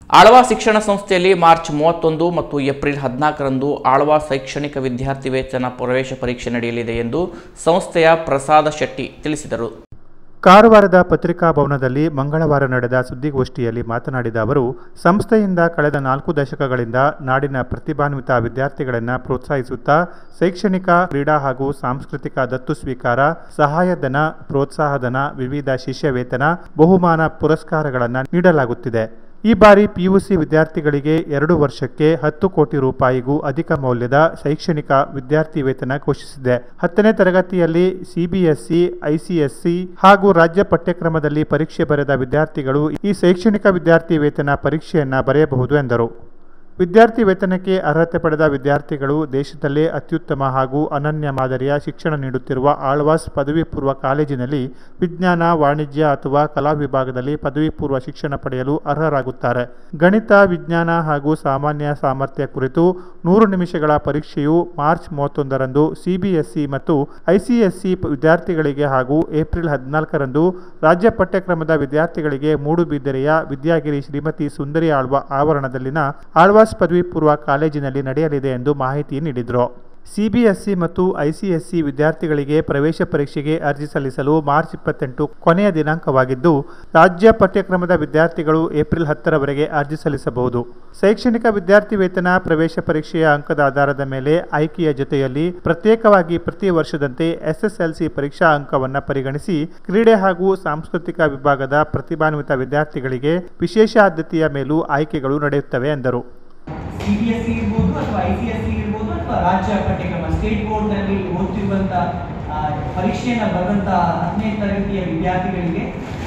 ಆಳ್ವಾ ಶಿಕ್ಷಣ ಸಂಸ್ಥೆಯಲ್ಲಿ ಮಾರ್ಚ್ 31 ಮತ್ತು ಏಪ್ರಿಲ್ 14ರಂದು ಆಳ್ವಾ ಶೈಕ್ಷಣಿಕ ವಿದ್ಯಾರ್ಥಿ ವೇತನ ಪ್ರವೇಶ ಪರೀಕ್ಷೆ ನಡೆಯಲಿದೆ ಎಂದು ಸಂಸ್ಥೆಯ ಪ್ರಸಾದ ಶೆಟ್ಟಿ ತಿಳಿಸಿದರು. ಕಾರವಾರದ ಪತ್ರಿಕಾ ಭವನದಲ್ಲಿ ಮಂಗಳವಾರ ನಡೆದ ಸುದ್ದಿಗೋಷ್ಠಿಯಲ್ಲಿ ಮಾತನಾಡಿದ ಅವರು, ಸಂಸ್ಥೆಯಿಂದ ಕಳೆದ 4 ದಶಕಗಳಿಂದ ನಾಡಿನ ಪ್ರತಿಭಾನ್ವಿತ ವಿದ್ಯಾರ್ಥಿಗಳನ್ನು ಪ್ರೋತ್ಸಾಹಿಸುತ್ತಾ ಶೈಕ್ಷಣಿಕ, ಕ್ರೀಡಾ ಹಾಗೂ ಸಾಂಸ್ಕೃತಿಕ ದತ್ತು ಸ್ವೀಕಾರ, ಸಹಾಯಧನ, ಪ್ರೋತ್ಸಾಹಧನ, ವಿವಿಧ ಶಿಷ್ಯ ವೇತನ, ಬಹುಮಾನ ಪುರಸ್ಕಾರಗಳನ್ನು ನೀಡಲಾಗುತ್ತಿದೆ. ಈ ಬಾರಿ ಪಿಯುಸಿ ವಿದ್ಯಾರ್ಥಿಗಳಿಗೆ 2 ವರ್ಷಕ್ಕೆ 10 ಕೋಟಿ ರೂಪಾಯಿಗೂ ಅಧಿಕ ಮೌಲ್ಯದ ಶೈಕ್ಷಣಿಕ ವಿದ್ಯಾರ್ಥಿ ವೇತನ ಘೋಷಿಸಿದೆ. 10ನೇ ತರಗತಿಯಲ್ಲಿ ಸಿಬಿಎಸ್ಇ, ಐಸಿಎಸ್ಸಿ ಹಾಗೂ ರಾಜ್ಯ ಪಠ್ಯಕ್ರಮದಲ್ಲಿ ಪರೀಕ್ಷೆ ಬರೆದ ವಿದ್ಯಾರ್ಥಿಗಳು ಈ ಶೈಕ್ಷಣಿಕ ವಿದ್ಯಾರ್ಥಿ ವೇತನ ಪರೀಕ್ಷೆಯನ್ನು ಬರೆಯಬಹುದು ಎಂದರು. ವಿದ್ಯಾರ್ಥಿ ವೇತನಕ್ಕೆ ಅರ್ಹತೆ ಪಡೆದ ವಿದ್ಯಾರ್ಥಿಗಳು ದೇಶದಲ್ಲೇ ಅತ್ಯುತ್ತಮ ಹಾಗೂ ಅನನ್ಯ ಮಾದರಿಯ ಶಿಕ್ಷಣ ನೀಡುತ್ತಿರುವ ಆಳ್ವಾಸ್ ಪದವಿ ಪೂರ್ವ ಕಾಲೇಜಿನಲ್ಲಿ ವಿಜ್ಞಾನ, ವಾಣಿಜ್ಯ ಅಥವಾ ಕಲಾ ವಿಭಾಗದಲ್ಲಿ ಪದವಿ ಪೂರ್ವ ಶಿಕ್ಷಣ ಪಡೆಯಲು ಅರ್ಹರಾಗುತ್ತಾರೆ. ಗಣಿತ, ವಿಜ್ಞಾನ ಹಾಗೂ ಸಾಮಾನ್ಯ ಸಾಮರ್ಥ್ಯ ಕುರಿತು 100 ನಿಮಿಷಗಳ ಪರೀಕ್ಷೆಯು ಮಾರ್ಚ್ 31ರಂದು ಸಿಬಿಎಸ್ಇ ಮತ್ತು ಐಸಿಎಸ್ಸಿ ವಿದ್ಯಾರ್ಥಿಗಳಿಗೆ ಹಾಗೂ ಏಪ್ರಿಲ್ 14ರಂದು ರಾಜ್ಯ ಪಠ್ಯಕ್ರಮದ ವಿದ್ಯಾರ್ಥಿಗಳಿಗೆ ಮೂಡುಬಿದಿರೆಯ ವಿದ್ಯಾಗಿರಿ ಶ್ರೀಮತಿ ಸುಂದರಿ ಆಳ್ವಾ ಆವರಣದಲ್ಲಿನ ಆಳ್ವಾಸ್ ಪದವಿ ಪೂರ್ವ ಕಾಲೇಜಿನಲ್ಲಿ ನಡೆಯಲಿದೆ ಎಂದು ಮಾಹಿತಿ ನೀಡಿದರು. ಸಿಬಿಎಸ್ಇ ಮತ್ತು ಐಸಿಎಸ್ಸಿ ವಿದ್ಯಾರ್ಥಿಗಳಿಗೆ ಪ್ರವೇಶ ಪರೀಕ್ಷೆಗೆ ಅರ್ಜಿ ಸಲ್ಲಿಸಲು ಮಾರ್ಚ್ 28 ಕೊನೆಯ ದಿನಾಂಕವಾಗಿದ್ದು, ರಾಜ್ಯ ಪಠ್ಯಕ್ರಮದ ವಿದ್ಯಾರ್ಥಿಗಳು ಏಪ್ರಿಲ್ 10ರವರೆಗೆ ಅರ್ಜಿ ಸಲ್ಲಿಸಬಹುದು. ಶೈಕ್ಷಣಿಕ ವಿದ್ಯಾರ್ಥಿ ವೇತನ ಪ್ರವೇಶ ಪರೀಕ್ಷೆಯ ಅಂಕದ ಆಧಾರದ ಮೇಲೆ ಆಯ್ಕೆಯ ಜೊತೆಯಲ್ಲಿ ಪ್ರತ್ಯೇಕವಾಗಿ ಪ್ರತಿ ವರ್ಷದಂತೆ ಎಸ್ಎಸ್ಎಲ್ಸಿ ಪರೀಕ್ಷಾ ಅಂಕವನ್ನು ಪರಿಗಣಿಸಿ ಕ್ರೀಡೆ ಹಾಗೂ ಸಾಂಸ್ಕೃತಿಕ ವಿಭಾಗದ ಪ್ರತಿಭಾನ್ವಿತ ವಿದ್ಯಾರ್ಥಿಗಳಿಗೆ ವಿಶೇಷ ಆದ್ಯತೆಯ ಮೇಲೂ ಆಯ್ಕೆಗಳು ನಡೆಯುತ್ತವೆ ಎಂದರು. ಸಿಬಿಎಸ್ಇ ಇರ್ಬೋದು ಅಥವಾ ಐಸಿಎಸ್ಸಿ ಇರ್ಬೋದು ಅಥವಾ ರಾಜ್ಯ ಪಠ್ಯಕ್ರಮ ಸ್ಟೇಟ್ ಬೋರ್ಡ್ನಲ್ಲಿ ಓದ್ತಿರುವಂಥ ಪರೀಕ್ಷೆಯನ್ನು ಬರೆದಂಥ 10ನೇ ತರಗತಿಯ ವಿದ್ಯಾರ್ಥಿಗಳಿಗೆ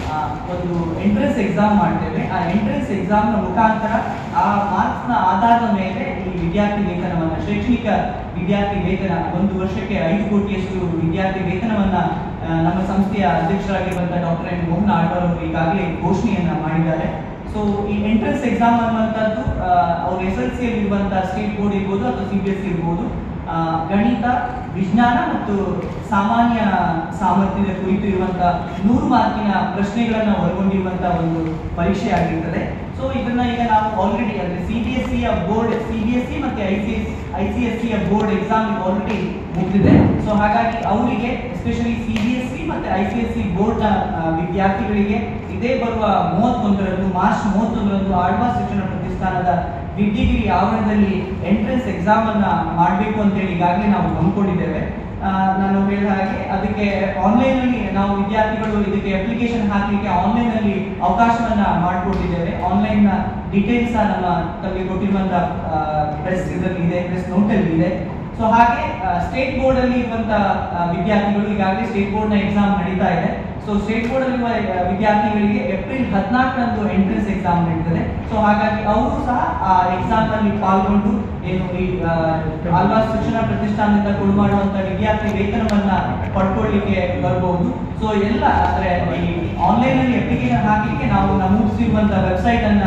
ಒಂದು ಎಂಟ್ರೆನ್ಸ್ ಎಕ್ಸಾಮ್ ಮಾಡ್ತೇವೆ. ಆ ಎಂಟ್ರೆನ್ಸ್ ಎಕ್ಸಾಮ್ನ ಮುಖಾಂತರ ಆ ಮಾರ್ಕ್ಸ್ನ ಆಧಾರದ ಮೇಲೆ ಈ ವಿದ್ಯಾರ್ಥಿ ವೇತನವನ್ನು, ಶೈಕ್ಷಣಿಕ ವಿದ್ಯಾರ್ಥಿ ವೇತನ 1 ವರ್ಷಕ್ಕೆ 5 ಕೋಟಿಯಷ್ಟು ವಿದ್ಯಾರ್ಥಿ ವೇತನವನ್ನು ನಮ್ಮ ಸಂಸ್ಥೆಯ ಅಧ್ಯಕ್ಷರಾಗಿರುವಂಥ ಡಾಕ್ಟರ್ ಎನ್ ಮೋಹನ್ ಆಳ್ವಾರ್ ಅವರು ಈಗಾಗಲೇ ಘೋಷಣೆಯನ್ನು ಮಾಡಿದ್ದಾರೆ. ಸೊ ಈ ಎಂಟ್ರೆನ್ಸ್ ಎಕ್ಸಾಮ್ ಅನ್ನುವಂಥದ್ದು ಅವ್ರ SSLC ಇರುವಂಥ ಸ್ಟೇಟ್ ಬೋರ್ಡ್ ಇರ್ಬೋದು ಅಥವಾ ಸಿಬಿಎಸ್ಇ ಇರ್ಬೋದು, ಗಣಿತ, ವಿಜ್ಞಾನ ಮತ್ತು ಸಾಮಾನ್ಯ ಸಾಮರ್ಥ್ಯದ ಕುರಿತು ಇರುವಂಥ 100 ಮಾರ್ಕಿನ ಪ್ರಶ್ನೆಗಳನ್ನು ಒಳಗೊಂಡಿರುವಂಥ ಒಂದು ಪರೀಕ್ಷೆ ಆಗಿರ್ತದೆ. ಸೊ ಇದನ್ನ ಈಗ ನಾವು ಆಲ್ರೆಡಿ ಅಂದರೆ ಸಿಬಿಎಸ್ಇಯ ಬೋರ್ಡ್, ಸಿಬಿಎಸ್ಇ ಮತ್ತು ಐಸಿಎಸ್ಸಿಯ ಬೋರ್ಡ್ ಎಕ್ಸಾಮ್ ಆಲ್ರೆಡಿ ಮುಗಿದಿದೆ. ಸೊ ಹಾಗಾಗಿ ಅವರಿಗೆ ಎಸ್ಪೆಷಲಿ ಸಿಬಿಎಸ್ಇ ಮತ್ತು ಐಸಿಎಸ್ಸಿ ಬೋರ್ಡ್ನ ವಿದ್ಯಾರ್ಥಿಗಳಿಗೆ ಇದೇ ಬರುವ 31ರಂದು ಮಾರ್ಚ್ 31ರಂದು ಆಳ್ವಾಸ್ ಶಿಕ್ಷಣ ಪ್ರತಿಷ್ಠಾನದ ವಿದ್ಯಾಗಿರಿ ಆವರಣದಲ್ಲಿ ಎಂಟ್ರೆನ್ಸ್ ಎಕ್ಸಾಮ್ ಅನ್ನ ಮಾಡಬೇಕು ಅಂತೇಳಿ ಈಗಾಗಲೇ ನಾವು ಹಮ್ಮಿಕೊಂಡಿದ್ದೇವೆ. ನಾನು ಹೇಳಿದ ಹಾಗೆ ಅದಕ್ಕೆ ಆನ್ಲೈನ್ ಅಲ್ಲಿ ನಾವು ವಿದ್ಯಾರ್ಥಿಗಳು ಇದಕ್ಕೆ ಅಪ್ಲಿಕೇಶನ್ ಹಾಕಲಿಕ್ಕೆ ಆನ್ಲೈನ್ ಅಲ್ಲಿ ಅವಕಾಶವನ್ನ ಮಾಡಿಕೊಟ್ಟಿದ್ದೇವೆ. ಆನ್ಲೈನ್ ನ ಡೀಟೇಲ್ಸ್ ನಮ್ಮ ತಮಗೆ ಕೊಟ್ಟಿರುವಂತ ಪ್ರೆಸ್ ಇದರಲ್ಲಿ ಇದೆ, ಪ್ರೆಸ್ ನೋಟ್ ಅಲ್ಲಿ ಇದೆ. ಸೊ ಹಾಗೆ ಸ್ಟೇಟ್ ಬೋರ್ಡ್ ಅಲ್ಲಿ ಇರುವಂತ ವಿದ್ಯಾರ್ಥಿಗಳು ಈಗಾಗಲೇ ಸ್ಟೇಟ್ ಬೋರ್ಡ್ ನ ಎಕ್ಸಾಮ್ ನಡೀತಾ ಇದೆ. ಸೊ ಸ್ಟೇಟ್ ಬೋರ್ಡ್ ಅಲ್ಲಿರುವ ವಿದ್ಯಾರ್ಥಿಗಳಿಗೆ ಏಪ್ರಿಲ್ 14ರಂದು ಎಂಟ್ರೆನ್ಸ್ ಎಕ್ಸಾಮ್ ನಡೀತದೆ. ಸೊ ಹಾಗಾಗಿ ಅವರು ಸಹ ಆ ಎಕ್ಸಾಮ್ ನಲ್ಲಿ ಪಾಲ್ಗೊಂಡು ಏನು ಈ ಆಳ್ವಾಸ್ ಶಿಕ್ಷಣ ಪ್ರತಿಷ್ಠಾನದಿಂದ ಕೊಡುಮಾಡುವಂತ ವಿದ್ಯಾರ್ಥಿ ವೇತನವನ್ನ ಪಡ್ಕೊಳ್ಳಿಕ್ಕೆ ಬರಬಹುದು. ಸೊ ಎಲ್ಲ ಅಂದ್ರೆ ಈ ಆನ್ಲೈನ್ ಅಲ್ಲಿ ಅಪ್ಲಿಕೇಶನ್ ಹಾಕಲಿಕ್ಕೆ ನಾವು ನಮೂದಿಸಿರುವಂತ ವೆಬ್ಸೈಟ್ ಅನ್ನ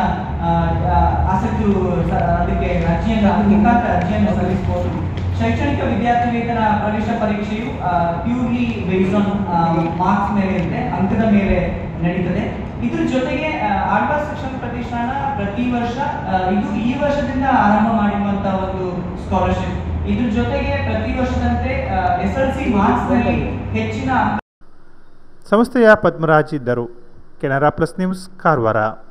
ಆಸಕ್ತರು ಅದಕ್ಕೆ ಅರ್ಜಿಯನ್ನು ಸಲ್ಲಿಸಬಹುದು. ಶೈಕ್ಷಣಿಕ ವಿದ್ಯಾರ್ಥಿ ವೇತನ ಪ್ರವೇಶ ಪರೀಕ್ಷೆಯು ಪ್ಯೂರ್ಲಿ ಬೇಸ್ಡ್ ಆನ್ ಮಾರ್ಕ್ಸ್ ಮೇಲೆ ಇರುತ್ತೆ, ಅಂಕದ ಮೇಲೆ ನಡೀತದೆ. ಇದ್ರ ಜೊತೆಗೆ ಆಳ್ವಾಸ್ ಶಿಕ್ಷಣ ಪ್ರತಿಷ್ಠಾನ ಪ್ರತಿ ವರ್ಷ ಇದು ಈ ವರ್ಷದಿಂದ ಆರಂಭ ಮಾಡಿರುವಂತಹ ಒಂದು ಸ್ಕಾಲರ್ಶಿಪ್. ಇದ್ರ ಜೊತೆಗೆ ಪ್ರತಿ ವರ್ಷದಂತೆ SSLC ಮಾರ್ಕ್ಸ್ ನಲ್ಲಿ ಹೆಚ್ಚಿನ ಸಂಸ್ಥೆಯ ಪದ್ಮರಾಜ್ ಇದ್ದರು. Canara plus news, Karwar.